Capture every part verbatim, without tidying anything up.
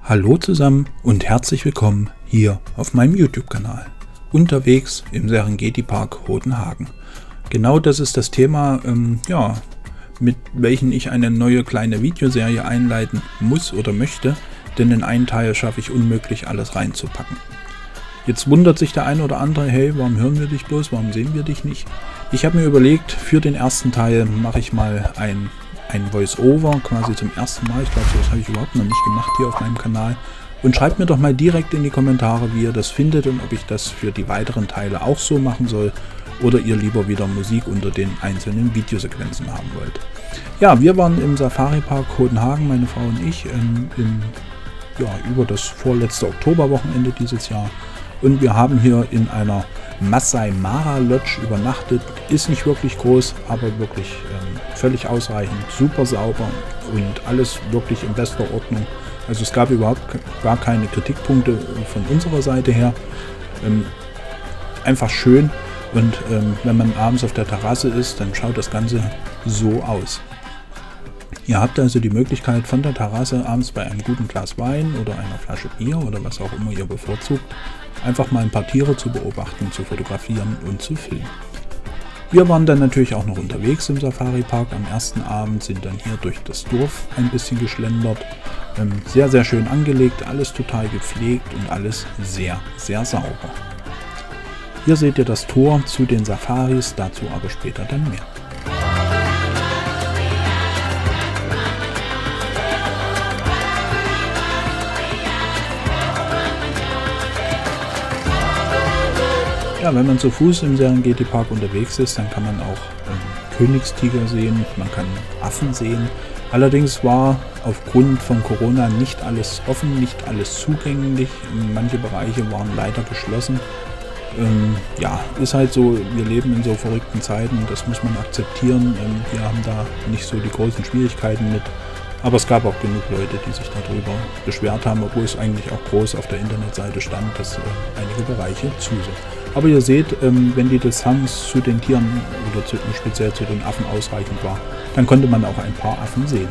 Hallo zusammen und herzlich willkommen hier auf meinem YouTube-Kanal. Unterwegs im Serengeti-Park Hodenhagen. Genau das ist das Thema, ähm, ja, mit welchem ich eine neue kleine Videoserie einleiten muss oder möchte, denn in einen Teil schaffe ich unmöglich alles reinzupacken. Jetzt wundert sich der eine oder andere, hey, warum hören wir dich bloß, warum sehen wir dich nicht? Ich habe mir überlegt, für den ersten Teil mache ich mal ein, ein Voice-Over, quasi zum ersten Mal. Ich glaube, das habe ich überhaupt noch nicht gemacht hier auf meinem Kanal. Und schreibt mir doch mal direkt in die Kommentare, wie ihr das findet und ob ich das für die weiteren Teile auch so machen soll oder ihr lieber wieder Musik unter den einzelnen Videosequenzen haben wollt. Ja, wir waren im Safari-Park Hodenhagen, meine Frau und ich, ähm, im, ja, über das vorletzte Oktoberwochenende dieses Jahr. Und wir haben hier in einer Masai Mara Lodge übernachtet. Ist nicht wirklich groß, aber wirklich ähm, völlig ausreichend, super sauber und alles wirklich in bester Ordnung. Also es gab überhaupt gar keine Kritikpunkte von unserer Seite her. Ähm, einfach schön, und ähm, wenn man abends auf der Terrasse ist, dann schaut das Ganze so aus. Ihr habt also die Möglichkeit, von der Terrasse abends bei einem guten Glas Wein oder einer Flasche Bier oder was auch immer ihr bevorzugt, einfach mal ein paar Tiere zu beobachten, zu fotografieren und zu filmen. Wir waren dann natürlich auch noch unterwegs im Safari-Park. Am ersten Abend sind dann hier durch das Dorf ein bisschen geschlendert. Ähm, sehr, sehr schön angelegt, alles total gepflegt und alles sehr, sehr sauber. Hier seht ihr das Tor zu den Safaris, dazu aber später dann mehr. Ja, wenn man zu Fuß im Serengeti-Park unterwegs ist, dann kann man auch ähm, Königstiger sehen, man kann Affen sehen. Allerdings war aufgrund von Corona nicht alles offen, nicht alles zugänglich. Manche Bereiche waren leider geschlossen. Ähm, ja, ist halt so, wir leben in so verrückten Zeiten, das muss man akzeptieren. Ähm, wir haben da nicht so die großen Schwierigkeiten mit. Aber es gab auch genug Leute, die sich darüber beschwert haben, obwohl es eigentlich auch groß auf der Internetseite stand, dass äh, einige Bereiche zu sind. Aber ihr seht, ähm, wenn die Distanz zu den Tieren oder zu, speziell zu den Affen ausreichend war, dann konnte man auch ein paar Affen sehen.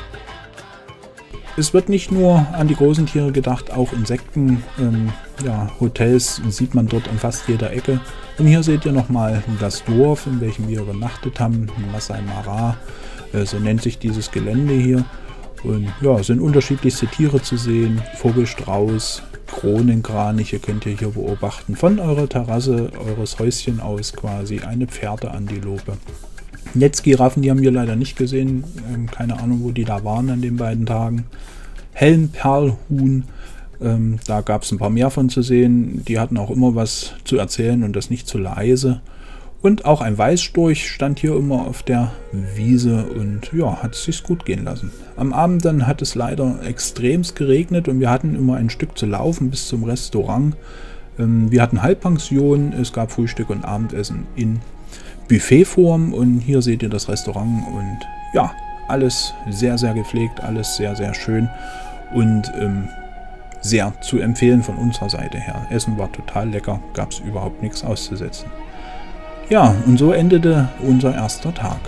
Es wird nicht nur an die großen Tiere gedacht, auch Insekten, ähm, ja, Hotels sieht man dort an fast jeder Ecke. Und hier seht ihr nochmal das Dorf, in welchem wir übernachtet haben, Masai Mara, äh, so nennt sich dieses Gelände hier. Und ja, es sind unterschiedlichste Tiere zu sehen, Vogelstrauß, Kronenkraniche könnt ihr hier beobachten. Von eurer Terrasse, eures Häuschen aus quasi, eine Pferdeantilope. Netzgiraffen, die haben wir leider nicht gesehen, ähm, keine Ahnung, wo die da waren an den beiden Tagen. Helmperlhuhn, ähm, da gab es ein paar mehr von zu sehen, die hatten auch immer was zu erzählen und das nicht zu leise. Und auch ein Weißstorch stand hier immer auf der Wiese und ja, hat es sich gut gehen lassen. Am Abend dann hat es leider extremst geregnet und wir hatten immer ein Stück zu laufen bis zum Restaurant. Ähm, wir hatten Halbpension, es gab Frühstück und Abendessen in Buffetform und hier seht ihr das Restaurant und ja, alles sehr, sehr gepflegt, alles sehr, sehr schön und ähm, sehr zu empfehlen von unserer Seite her. Essen war total lecker, gab es überhaupt nichts auszusetzen. Ja, und so endete unser erster Tag.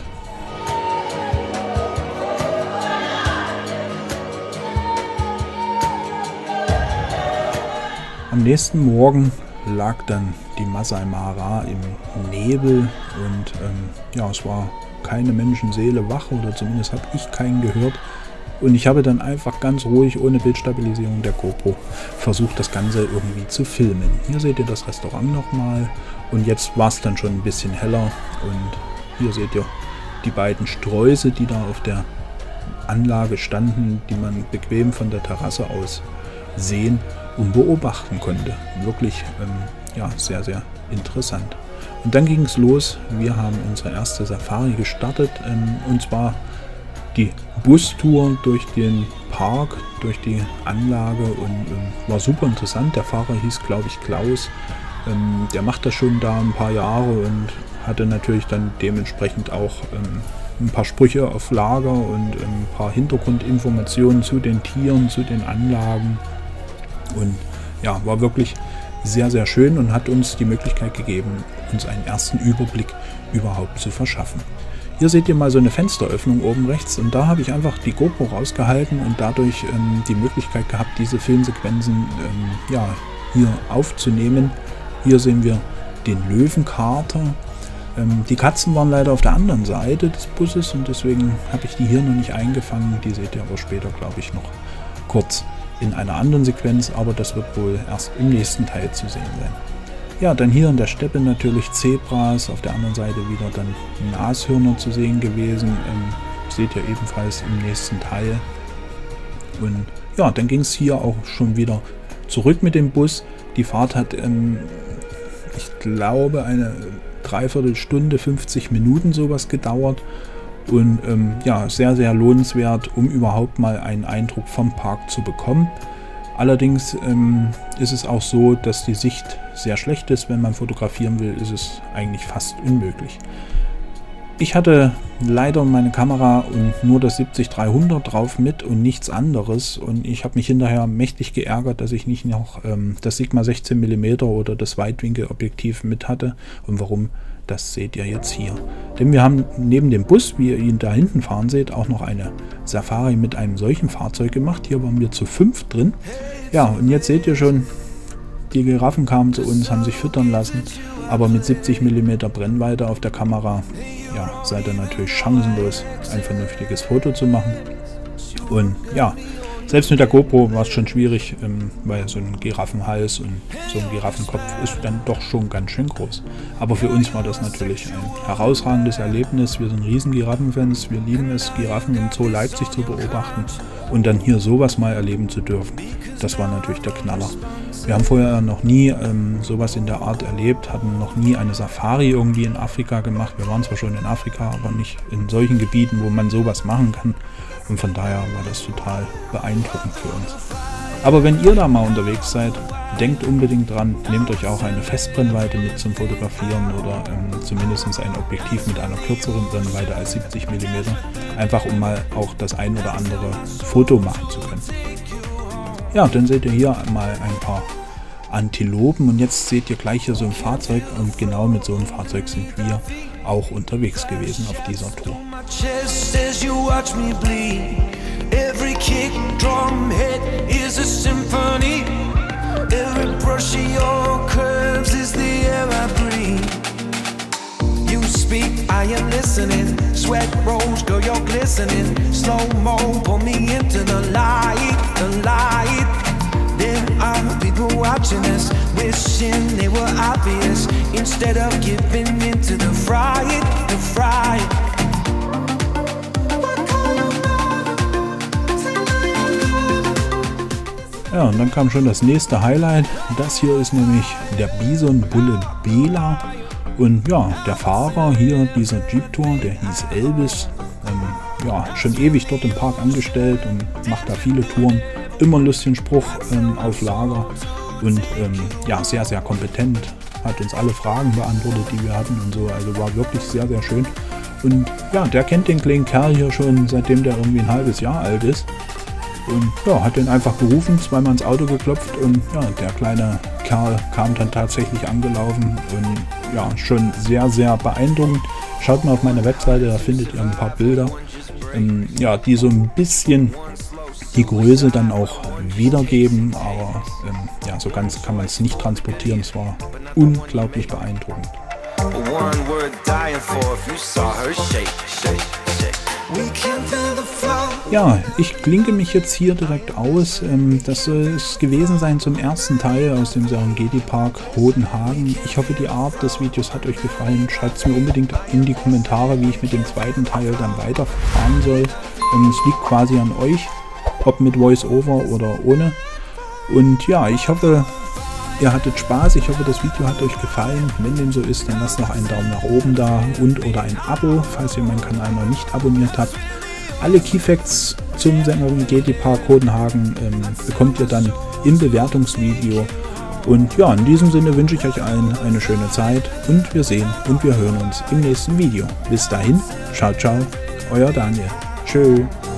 Am nächsten Morgen lag dann die Masai Mara im Nebel und ähm, ja, es war keine Menschenseele wach oder zumindest habe ich keinen gehört. Und ich habe dann einfach ganz ruhig, ohne Bildstabilisierung der GoPro, versucht, das Ganze irgendwie zu filmen. Hier seht ihr das Restaurant nochmal und jetzt war es dann schon ein bisschen heller. Und hier seht ihr die beiden Sträuße, die da auf der Anlage standen, die man bequem von der Terrasse aus sehen und beobachten konnte. Wirklich ähm, ja, sehr, sehr interessant. Und dann ging es los. Wir haben unsere erste Safari gestartet ähm, und zwar die Bustour durch den Park, durch die Anlage und ähm, war super interessant. Der Fahrer hieß, glaube ich, Klaus. Ähm, der macht das schon da ein paar Jahre und hatte natürlich dann dementsprechend auch ähm, ein paar Sprüche auf Lager und ähm, ein paar Hintergrundinformationen zu den Tieren, zu den Anlagen. Und ja, war wirklich sehr, sehr schön und hat uns die Möglichkeit gegeben, uns einen ersten Überblick überhaupt zu verschaffen. Hier seht ihr mal so eine Fensteröffnung oben rechts und da habe ich einfach die GoPro rausgehalten und dadurch ähm, die Möglichkeit gehabt, diese Filmsequenzen ähm, ja, hier aufzunehmen. Hier sehen wir den Löwenkater. Ähm, die Katzen waren leider auf der anderen Seite des Busses und deswegen habe ich die hier noch nicht eingefangen. Die seht ihr aber später, glaube ich, noch kurz in einer anderen Sequenz, aber das wird wohl erst im nächsten Teil zu sehen sein. Ja, dann hier in der Steppe natürlich Zebras, auf der anderen Seite wieder dann Nashörner zu sehen gewesen. Ähm, seht ihr ebenfalls im nächsten Teil. Und ja, dann ging es hier auch schon wieder zurück mit dem Bus. Die Fahrt hat, ähm, ich glaube, eine Dreiviertelstunde, fünfzig Minuten sowas gedauert. Und ähm, ja, sehr, sehr lohnenswert, um überhaupt mal einen Eindruck vom Park zu bekommen. Allerdings ähm, ist es auch so, dass die Sicht sehr schlecht ist. Wenn man fotografieren will, ist es eigentlich fast unmöglich. Ich hatte leider meine Kamera und nur das siebzig dreihundert drauf mit und nichts anderes. Und ich habe mich hinterher mächtig geärgert, dass ich nicht noch ähm, das Sigma sechzehn Millimeter oder das Weitwinkelobjektiv mit hatte. Und warum, das seht ihr jetzt hier. Denn wir haben neben dem Bus, wie ihr ihn da hinten fahren seht, auch noch eine Safari mit einem solchen Fahrzeug gemacht. Hier waren wir zu fünf drin. Ja, und jetzt seht ihr schon, die Giraffen kamen zu uns, haben sich füttern lassen. Aber mit siebzig Millimeter Brennweite auf der Kamera, ja, seid ihr natürlich chancenlos, ein vernünftiges Foto zu machen. Und ja, selbst mit der GoPro war es schon schwierig, ähm, weil so ein Giraffenhals und so ein Giraffenkopf ist dann doch schon ganz schön groß. Aber für uns war das natürlich ein herausragendes Erlebnis. Wir sind riesen Giraffenfans, wir lieben es, Giraffen im Zoo Leipzig zu beobachten und dann hier sowas mal erleben zu dürfen. Das war natürlich der Knaller. Wir haben vorher noch nie ähm, sowas in der Art erlebt, hatten noch nie eine Safari irgendwie in Afrika gemacht. Wir waren zwar schon in Afrika, aber nicht in solchen Gebieten, wo man sowas machen kann. Und von daher war das total beeindruckend für uns. Aber wenn ihr da mal unterwegs seid, denkt unbedingt dran, nehmt euch auch eine Festbrennweite mit zum Fotografieren oder ähm, zumindest ein Objektiv mit einer kürzeren Brennweite als siebzig Millimeter. Einfach um mal auch das ein oder andere Foto machen zu können. Ja, dann seht ihr hier mal ein paar Antilopen und jetzt seht ihr gleich hier so ein Fahrzeug und genau mit so einem Fahrzeug sind wir auch unterwegs gewesen auf dieser Tour. I am listening, sweat rolls, girl, you're glistening. Slow-mo, pull me into the light, the light. There are people watching us, wishing they were obvious, instead of giving into the fright, the fright. Ja, und dann kam schon das nächste Highlight. Das hier ist nämlich der Bison-Bulle Bela. Und ja, der Fahrer hier dieser Jeep-Tour, der hieß Elvis, ähm, ja, schon ewig dort im Park angestellt und macht da viele Touren. Immer einen lustigen Spruch ähm, auf Lager und ähm, ja, sehr, sehr kompetent. Hat uns alle Fragen beantwortet, die wir hatten und so. Also war wirklich sehr, sehr schön. Und ja, der kennt den kleinen Kerl hier schon, seitdem der irgendwie ein halbes Jahr alt ist. Und ja, hat den einfach gerufen, zweimal ins Auto geklopft und ja, der kleine Kerl kam dann tatsächlich angelaufen und ja, schon sehr, sehr beeindruckend. Schaut mal auf meine Webseite, da findet ihr ein paar Bilder, ähm, ja, die so ein bisschen die Größe dann auch wiedergeben, aber ähm, ja, so ganz kann man es nicht transportieren. Es war unglaublich beeindruckend. Ja, ich klinke mich jetzt hier direkt aus. Das soll es gewesen sein zum ersten Teil aus dem Serengeti-Park Hodenhagen. Ich hoffe, die Art des Videos hat euch gefallen. Schreibt es mir unbedingt in die Kommentare, wie ich mit dem zweiten Teil dann weiterfahren soll. Es liegt quasi an euch, ob mit Voice-Over oder ohne. Und ja, ich hoffe, ihr hattet Spaß. Ich hoffe, das Video hat euch gefallen. Wenn dem so ist, dann lasst noch einen Daumen nach oben da und oder ein Abo, falls ihr meinen Kanal noch nicht abonniert habt. Alle Keyfacts zum Serengeti-Park Hodenhagen ähm, bekommt ihr dann im Bewertungsvideo. Und ja, in diesem Sinne wünsche ich euch allen eine schöne Zeit und wir sehen und wir hören uns im nächsten Video. Bis dahin, ciao, ciao, euer Daniel. Tschö.